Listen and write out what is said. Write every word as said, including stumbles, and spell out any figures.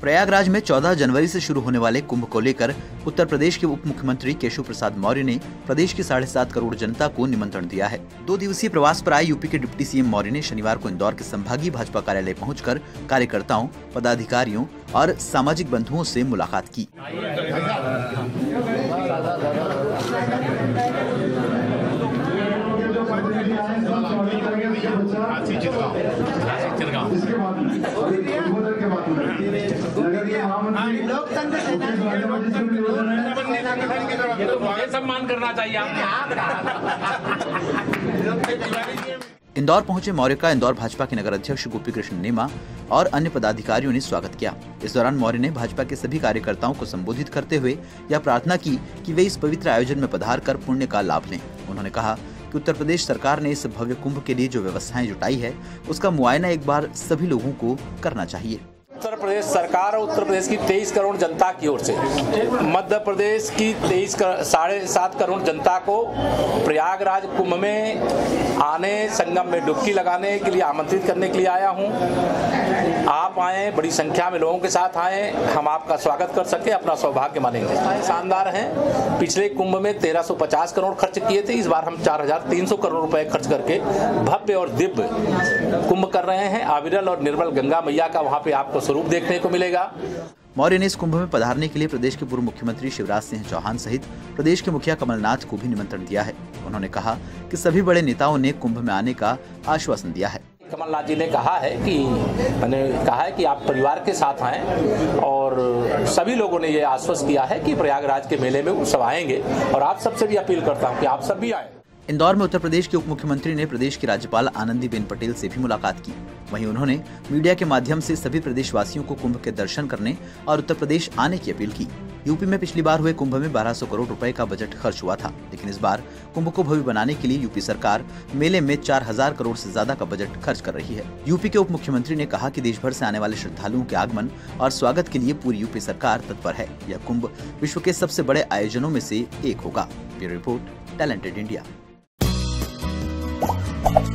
प्रयागराज में चौदह जनवरी से शुरू होने वाले कुंभ को लेकर उत्तर प्रदेश के उप मुख्यमंत्री केशव प्रसाद मौर्य ने प्रदेश की साढ़े सात करोड़ जनता को निमंत्रण दिया है। दो दिवसीय प्रवास पर आए यूपी के डिप्टी सीएम मौर्य ने शनिवार को इंदौर के संभागीय भाजपा कार्यालय पहुंचकर कार्यकर्ताओं, पदाधिकारियों और सामाजिक बंधुओं से मुलाकात की। सम्मान करना चाहिए। इंदौर पहुंचे मौर्य का इंदौर भाजपा के नगर अध्यक्ष गोपी कृष्ण नेमा और अन्य पदाधिकारियों ने स्वागत किया। इस दौरान मौर्य ने भाजपा के सभी कार्यकर्ताओं को संबोधित करते हुए यह प्रार्थना की कि वे इस पवित्र आयोजन में पधार कर पुण्य का लाभ लें। उन्होंने कहा कि उत्तर प्रदेश सरकार ने इस भव्य कुंभ के लिए जो व्यवस्थाएं जुटाई है, उसका मुआयना एक बार सभी लोगों को करना चाहिए। उत्तर प्रदेश सरकार और उत्तर प्रदेश की तेईस करोड़ जनता की ओर से मध्य प्रदेश की तेईस साढ़े सात करोड़ जनता को प्रयागराज कुंभ में आने, संगम में डुबकी लगाने के लिए आमंत्रित करने के लिए आया हूं। आप आए, बड़ी संख्या में लोगों के साथ आए, हम आपका स्वागत कर सके, अपना सौभाग्य मानेंगे। शानदार हैं। पिछले कुंभ में तेरह सौ पचास करोड़ खर्च किए थे, इस बार हम चार हजार तीन सौ करोड़ रुपए खर्च करके भव्य और दिव्य कुंभ कर रहे हैं। अविरल और निर्मल गंगा मैया का वहाँ पे आपको स्वरूप देखने को मिलेगा। मौर्य ने इस कुंभ में पधारने के लिए प्रदेश के पूर्व मुख्यमंत्री शिवराज सिंह चौहान सहित प्रदेश के मुखिया कमलनाथ को भी निमंत्रण दिया है। उन्होंने कहा कि सभी बड़े नेताओं ने कुंभ में आने का आश्वासन दिया है। कमलनाथ जी ने कहा है कि मैंने कहा है कि आप परिवार के साथ आएं और सभी लोगों ने ये आश्वस्त किया है कि प्रयागराज के मेले में वो सब आएंगे और आप सबसे भी अपील करता हूँ कि आप सब भी आए। इंदौर में उत्तर प्रदेश के उप मुख्यमंत्री ने प्रदेश की राज्यपाल आनंदीबेन पटेल से भी मुलाकात की। वहीं उन्होंने मीडिया के माध्यम से सभी प्रदेशवासियों को कुंभ के दर्शन करने और उत्तर प्रदेश आने की अपील की। यूपी में पिछली बार हुए कुंभ में बारह सौ करोड़ रुपए का बजट खर्च हुआ था, लेकिन इस बार कुंभ को भव्य बनाने के लिए यूपी सरकार मेले में चार हजार करोड़ से ज्यादा का बजट खर्च कर रही है। यूपी के उप मुख्यमंत्री ने कहा कि देश भर से आने वाले श्रद्धालुओं के आगमन और स्वागत के लिए पूरी यूपी सरकार तत्पर है। यह कुंभ विश्व के सबसे बड़े आयोजनों में से एक होगा। Bureau report, talented India.